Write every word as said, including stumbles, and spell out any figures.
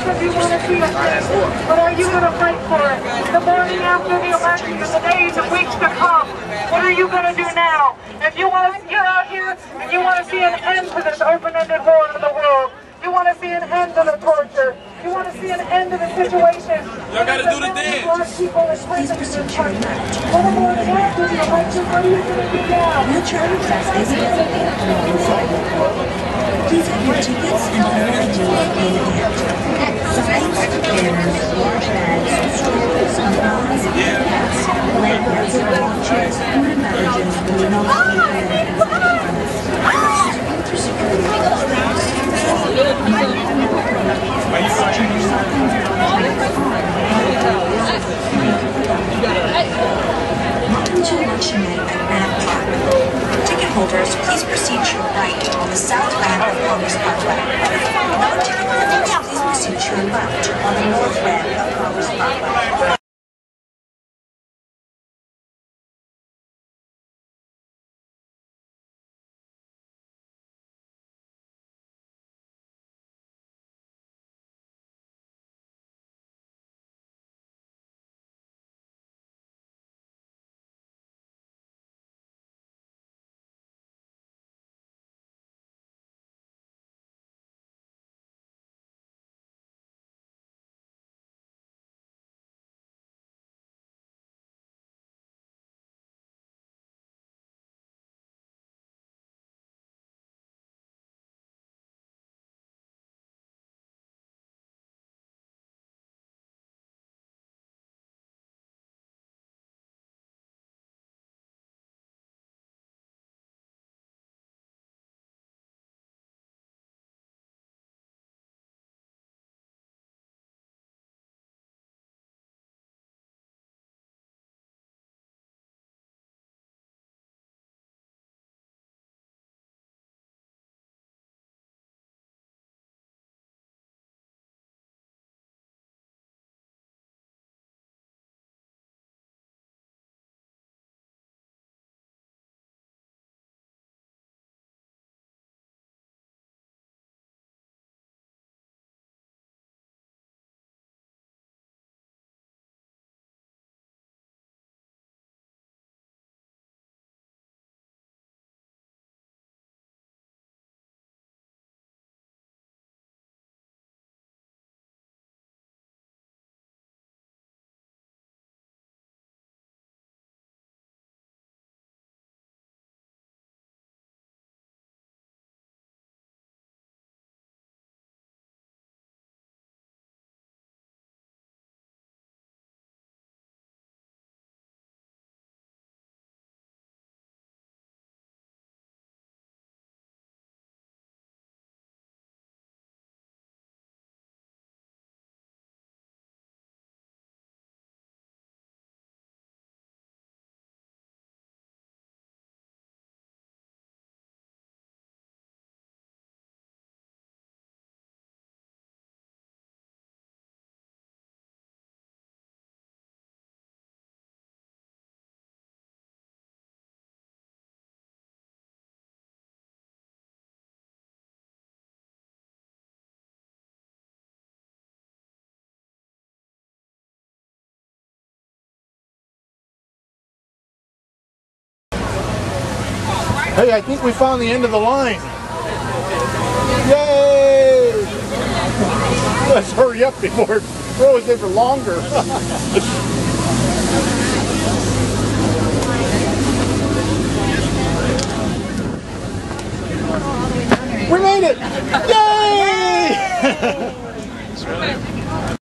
because you want to see it, but are you going to fight for it? The morning after the election and the days and weeks to come, what are you going to do now? If you want to, you're out here and you want to see an end to this open-ended war in the world. You want to see an end to the torture. You want to see an end to the situation. Y'all got to do the dance. People in prison in this country. What the morning after the election, what are you going to do now? Wheelchair access is available inside. Please have your tickets and other I D located here. Signs, banners, large bags, stools, umbrellas, hats, blankets, watches, food and beverages will be not through security guards. Welcome to election night at Grant Park. Ticket holders, please proceed to your right on the south ramp of Congress Parkway. Non-ticket holders, please proceed to your left on the north ramp of Congress Parkway. Hey, I think we found the end of the line. Yay! Let's hurry up before it throws in for longer. We made it! Yay!